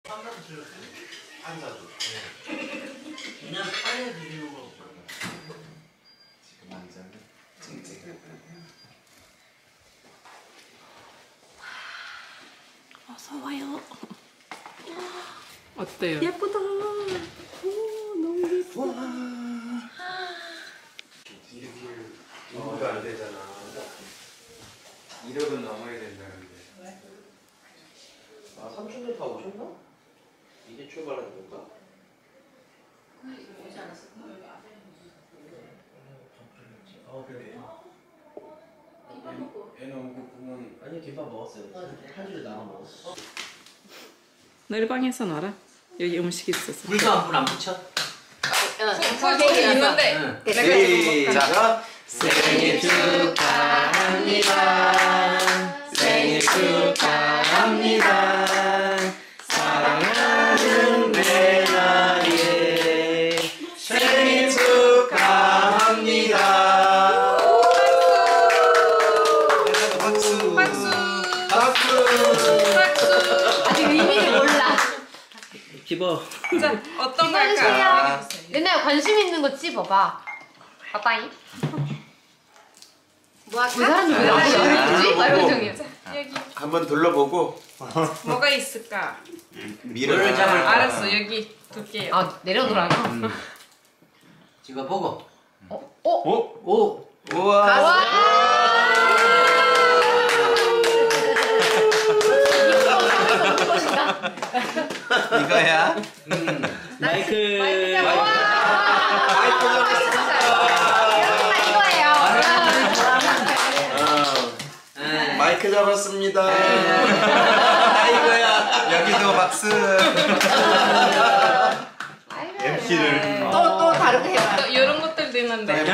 안 사줘. 그냥 빨리 드리는 거. 지금 완전 찡찡. 어서 와요. 어때요? 예쁘다. 오, 너무 예뻐. 와. 이거가 안 되잖아. 1억은 넘어야 된다는데. 아, 삼촌들 다 오셨나? 이제 출발하는 건가? 오지 않았을까? 아, 그래. 김밥 먹고. 애는 오고 보면 아니 김밥 먹었어요. 한 줄에 나눠 먹었어. 너희 방에서 놔라. 여기 음식 있어서. 물도 안 붙여? 거기 있는데. 시작. 생일 축하합니다. 생일 축하합니다. 사랑하는 레나의 생일 축하합니다. 박수. 박수. 박수. 아직 의미를 몰라. 기버. 자, 어떤 거 기다려주세요. 할까? 얘네 관심 있는 거 찝어봐. 빠빠이. 뭐 할까? 그 사람이 왜 나한테 연락주지? 말원정이야. 여기 한번 둘러보고 뭐가 있을까? 미를 알았어, 여기 둘게요. 아 내려놓으라고? 지금 보고. 오. 우와. 이거야. 마이크. 마이크 잡았습니다. 아이고야. 여기도 박수. MC를. 또 다르게 해봐. 또 이런 것들도 있는데.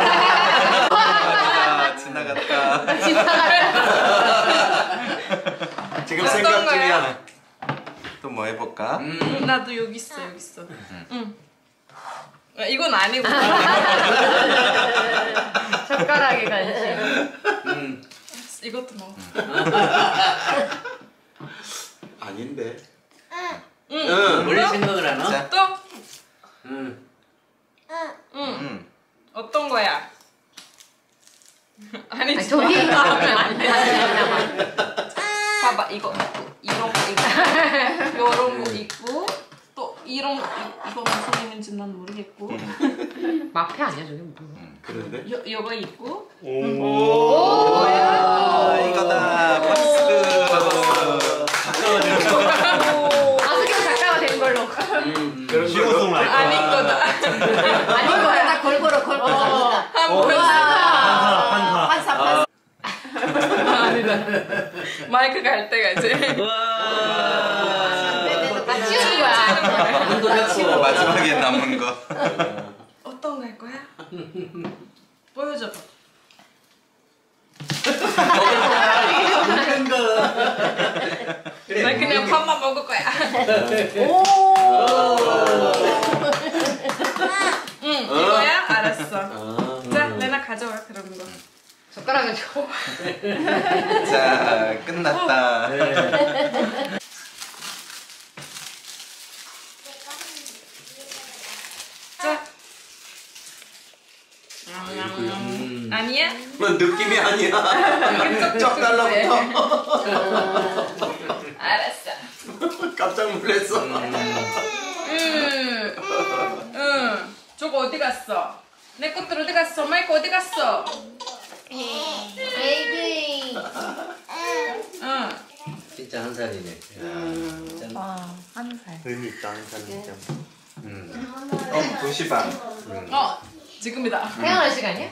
지나갔다. 지금 어떤 생각 거야? 중이야. 또 뭐 해볼까? 나도 여기 있어, 여기 있어. 응. 아, 이건 아니고. 젓가락에 관심. 이것도 먹어. 아닌데. 응. 원래 생각을 하나? 자. 또? 응. 응. 어떤 거야? 아니, 아니, 저기 하면 안 돼. 아니, 봐봐, 이거 있고, 이런 거 있고, 요런 거 있고, 또 이런 거, 이거 무슨 의미인지 난 모르겠고, 마페 아니야 저게 뭐? 그런데? 요거 있고, 오. 이거다. 박수. 아스경 작가가 된 걸로. 그런 시고송 알 아닌 거다. 아닌 거야. 나 걸걸어 잡시다. 한사. 아니다. 마이크 갈 때가 이제. 다 치우는 거야. 마지막에 남은 거. 어떤 거 할 거야? 보여줘. 먹는 거. 나 그냥 밥만 먹을 거야. 응, 이거야? 알았어. 자, 레나 가져와, 그런 거. 젓가락은 줘. 자, 끝났다. 자. 아니야? 뭐 느낌이 아니야. 쩍 달라붙어. 알았어. 깜짝 놀랐어. 응. 저거 어디 갔어? 내 것들 어디 갔어? 마이크 어디 갔어? 베이비. 응. 진짜 한 살이네. 한 살. 의미 있다, 한사 진짜. 2시 반. 지금이다. 태어날 시간이야?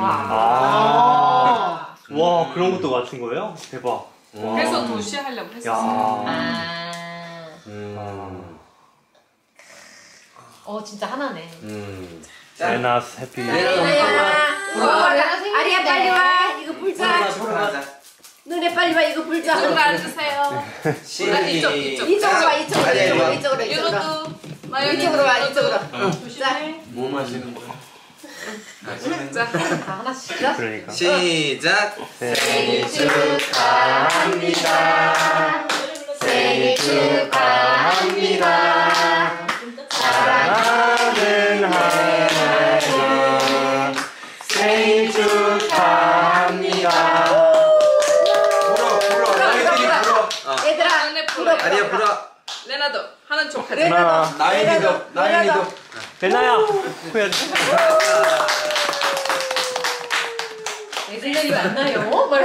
와, 그런 것도 맞춘 거예요? 대박. 그래서 도시 하려고 했었어. 진짜 하나네. 레나스 해피. 아리야 빨리 와. 이거 불자. 축하하자. 눈에 빨리 와. 이거 불자. 이쪽으로 앉으세요. 이쪽. 이쪽으로 와. 이쪽으로. 이쪽으로. 이것도. 나 이쪽으로 와. 이쪽으로. 조심해. 뭐 마시는 거야? 자. 하나씩. 그러니까. 시작. 생일 축하합니다. 생일 축하합니다. 축하합니다. 사랑하는 하나가 생일 축하합니다. 불어. 너희들이 불어. 얘들아, 레나 불어. 아니야 불어. 레나도 하는 척하지. 하나, 나연이도. 레나야, 해야지. 내 생각이 맞나요?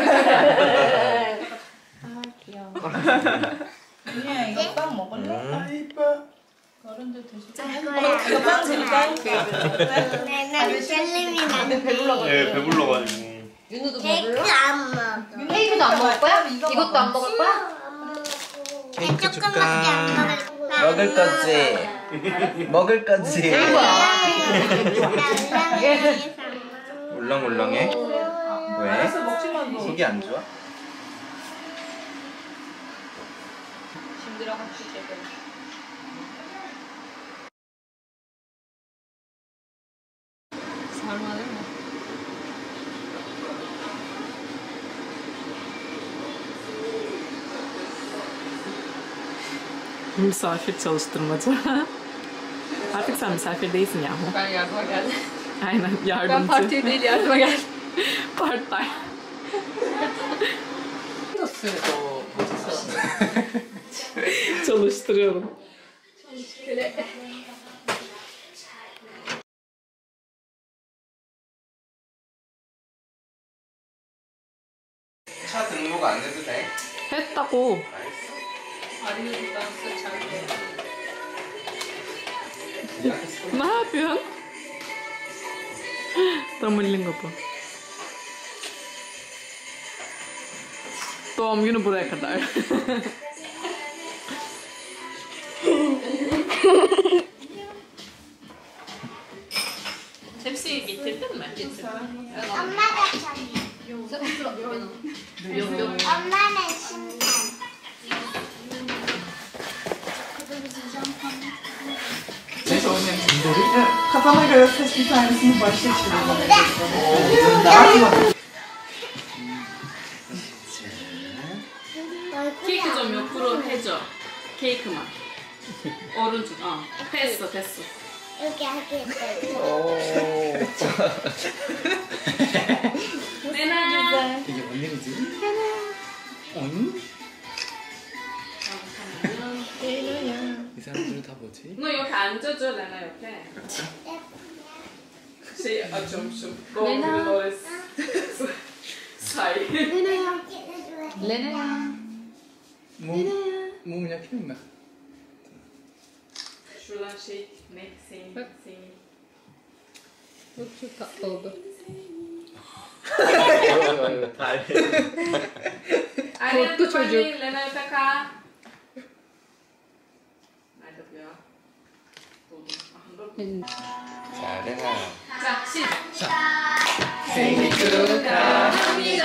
아, 귀여워. 윤희야 이거 빵 먹을래? 아 이뻐. 어른들 드시고 이거 빵 줄까? 나는 셀림이 나는 예, 배불러가지고. 윤우도 케이크 먹을래? 안 먹어. 케이크도 안 먹을 거야? 이것도 안 먹을 거야? 케이크 조금밖에 안 먹을 먹을 거지. 먹을 거지. 울렁울렁해? 왜? 먹지만 너 속이 안 좋아? 힘들어 하시게. 살만해. misafir çalıştırmacı. Artık sen misafir değilsin yahu. Ben yardıma geldim. Aynen Ben yardımcı. partiye değil yardıma geldim. Part time. Çalıştırıyorum. 차 등록 안 해도 돼? 했다고. 아리는 dansı çaldı. Ne yapıyorsun? Tam elin kapı. Doğum günü buraya kadar. Tepsiyi getirdin mi? Getirdim. 엄마가 엄마는 심판. Kafana göre seç bir tanesini başla çizelim. 케이크 좀 옆으로 해줘. 케이크만. 오른쪽. 됐어. 여기 하겠다. 레나. 이게 뭔 일이지? 이 사람들은 다 뭐지? 너 옆에 앉아줘, 레나 옆에. 좀 레나. 사이. 레나야. 몸이냐 피는가? Şuradan şey ne? Senin. Çok tatlı oldu. Korktu çocuk. Lena 옆에 가. Nerede bu ya? 자, 레나. 자, 시작. 생일 축하합니다.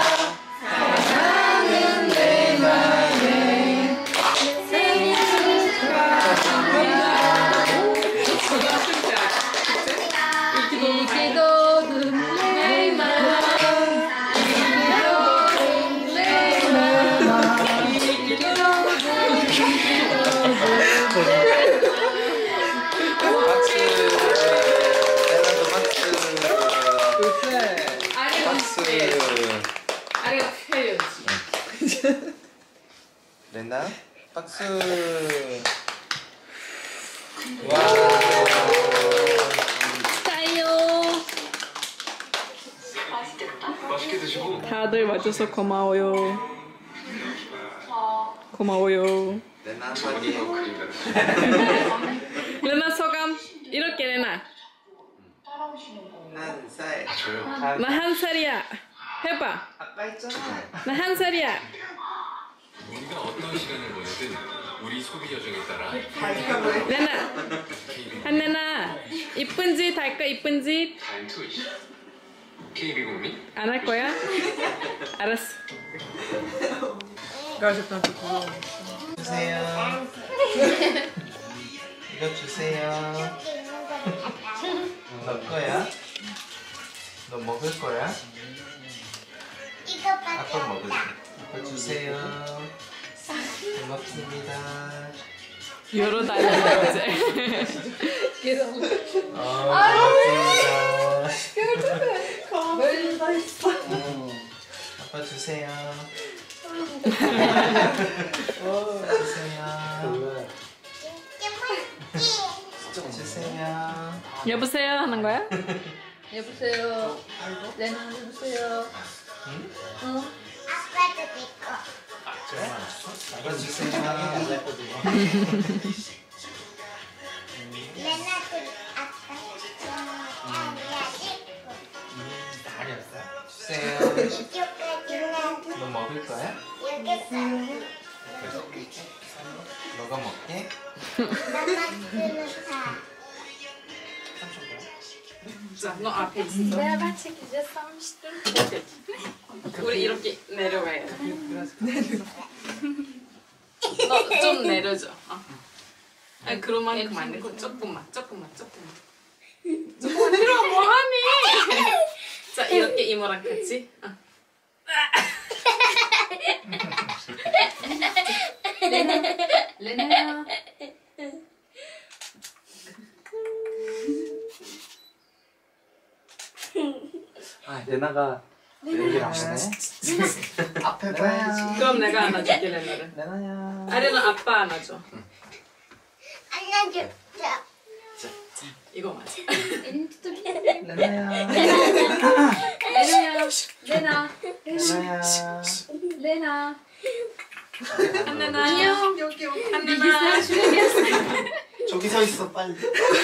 사랑하는 레나의 생일 축하합니다. İyi ki İyi ki doğdun Leyla. 박수. 레나도 박수. 박수. 아리가 표현지. 레나 박수. 와. 짜요. 다들 와줘서 고마워요. 고마워요. 레나 한마디. 레나 소감. 이렇게 레나. 한 살. 나 한 살이야. 해봐. 아까 했잖아. 나 한 살이야. 우리가 어떤 시간을 보내든 우리 소비 여정에 따라 레나. 한레나. 이쁜 짓 할까 이쁜 짓? 다인투이 KB 국민 안 할 거야? 알았어. 주세요. 이거 주세요. 너 거야? 너 먹을 거야? 이거밖에 아빠 먹을게. 이거 주세요. 고맙습니다. 여러 달이야 이제. 다 있어. 아빠 주세요. 주세요. 주세요. 여보세요 하는 거야? 여보세요. 레나 여보세요. 아빠도 믿고. 아빠 주세요. 레나도 아빠 해야지. 많이 없어요? 주세요. 이쪽까지는 너 먹을 거야? 여기 있어. 너가 먹게? 나만큼은 다. 자, 너 앞에 있어. Beraber çekeceğiz. Sanmıştım. 우리 이렇게 내려와요. 너 좀 내려줘. 아니 그런 만큼 안 되고 조금만. 조금만 내려 뭐하니? 자 이렇게 이모랑 같이. Lena'ya. 아, 레나가 얘기를 안 보네. 앞에 봐야지. 그럼 내가 안아줄게 레나를. 레나야. 아래는 아빠 안아줘. 안아줘. 이거 맞아. Elini tutabilir miyim? 레나야. Lena'ya. Lena. 레나야. Lena. 한나나. 안녕. 한나나. 저기 서 있어 빨리.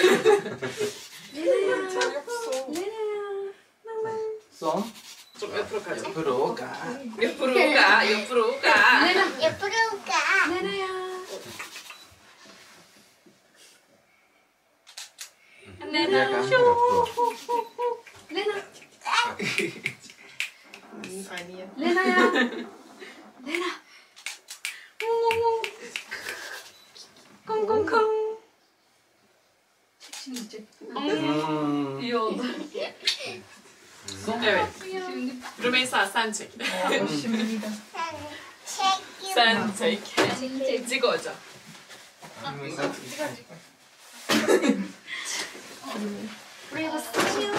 써? 좀 옆으로 가자. 옆으로 가. 옆으로 가. 옆으로 가. 옆으로 가. Lena'ya. 한나나. 얘가 옆으로. Lena. 아니야. Lena'ya. Lena. 콩콩콩. Şimdi çek. İyi oldu. Evet. Rümeysa sen çek. Sen çek. 찍어줘. Buraya basıyor.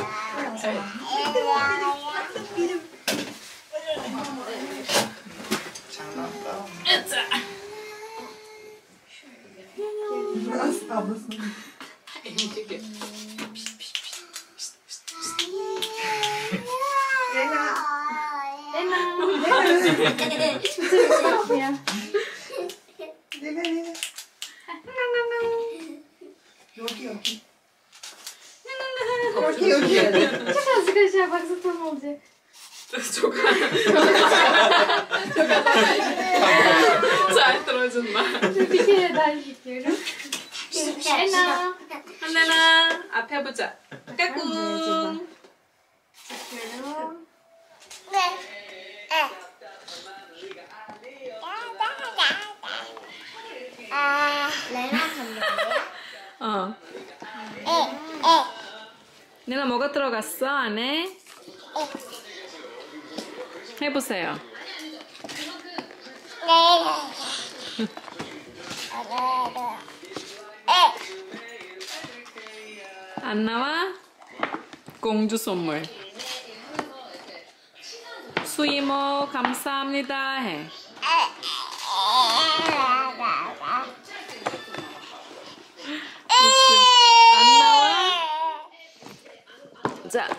자. Ablasının. Lena. 여기. Çok azıcık aşağı baksa tam olacak. çok 잘 들어준다. Bir kere daha çekiyorum. Lena. 한나나 앞에 보자. 까꿍. Çekiyorum. 레나 선물이야? 어. 내가 뭐가 들어갔어 안에? 해보세요. 안 나와? 공주 선물. 수이모 감사합니다 해. 안 나와? 자.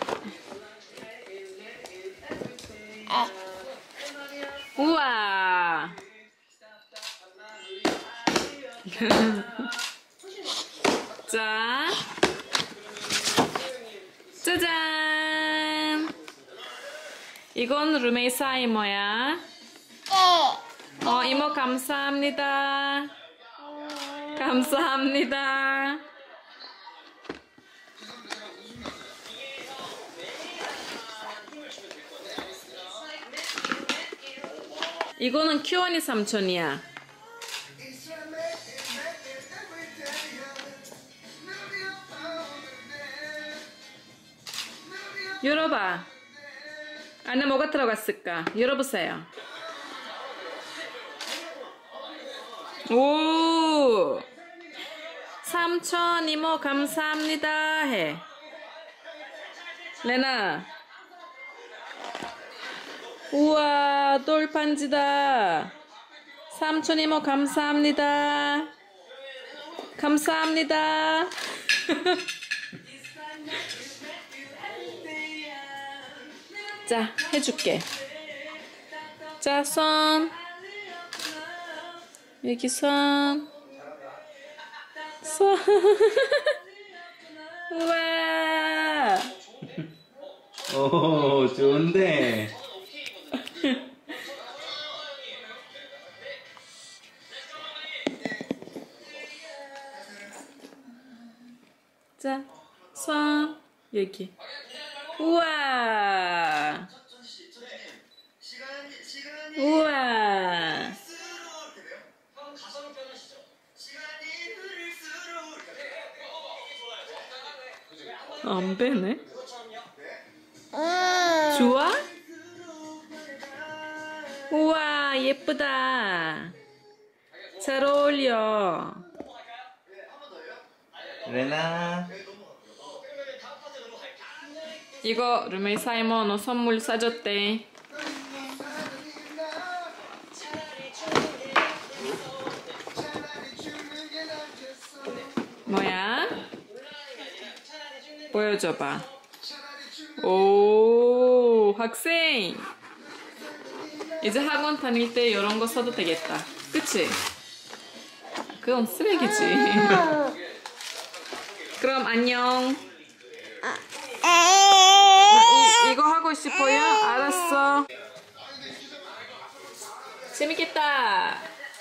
우와. 자. 짜잔. 이건 루메이사 이모야. 이모 감사합니다. 감사합니다. 이거는 키원이 삼촌이야. 열어봐. 안에 뭐가 들어갔을까? 열어보세요. 오! 삼촌 이모 감사합니다 해. 레나. 우와 돌판지다. 삼촌 이모 감사합니다. 감사합니다. 자 해줄게. 자 손. 여기 손. 손. 우와. 오, 좋은데. 자, 손 여기. 우와. 우와. 안 빼네. 좋아? 우와 예쁘다. 잘 어울려. 레나. 이거 루메이 사이먼 너 선물 사줬대. 뭐야? 보여줘봐. 오 학생. 이제 학원 다닐 때 이런 거 써도 되겠다. 그치? 그건 쓰레기지. 그럼 안녕. 이거 하고 싶어요? 알았어. 재밌겠다.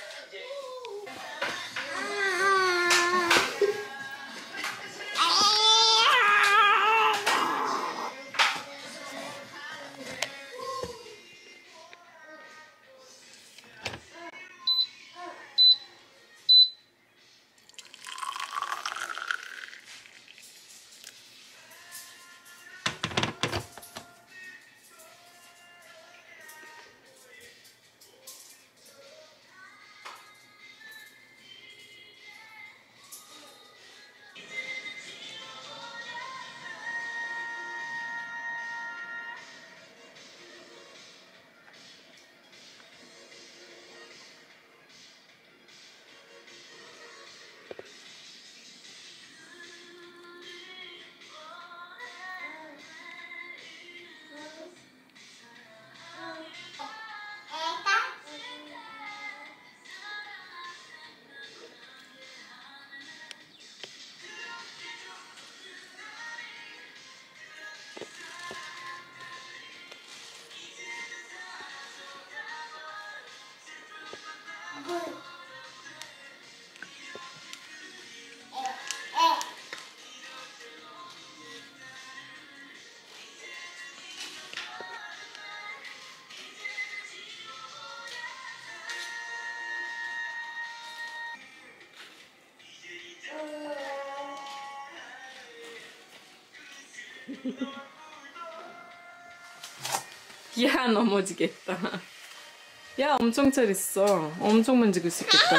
야 넘어지겠다. 야 엄청 잘 있어. 엄청 만지고 있었겠다.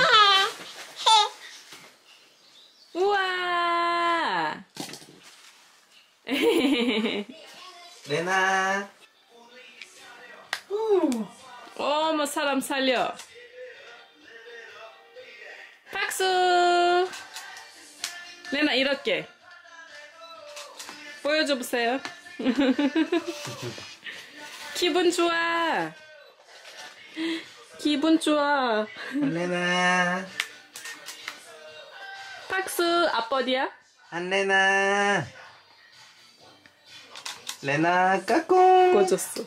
우와. 레나. 어머 사람 살려. 박수. 레나 이렇게 보여줘 보세요. 기분 좋아. 기분 좋아. 레나. 박수. 아빠 어디야? 안레나. 레나 까꿍. 꺼졌어.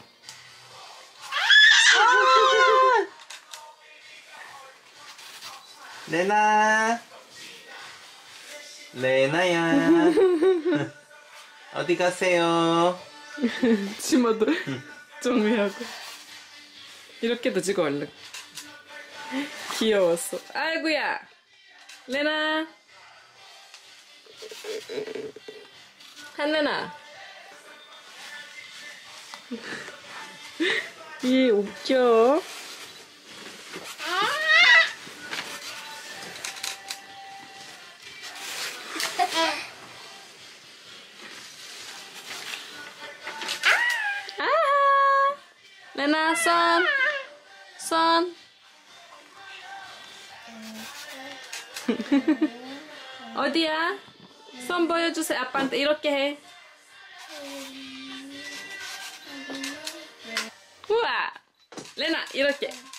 레나. 레나야. 어디 가세요? 치마도 정리하고. 이렇게도 찍어 얼른. 귀여웠어. 아이고야. 레나. 한레나. 얘 웃겨. 아! 레나 손 어디야? 손 보여주세요. 아빠한테 이렇게 해. 우와! 레나 이렇게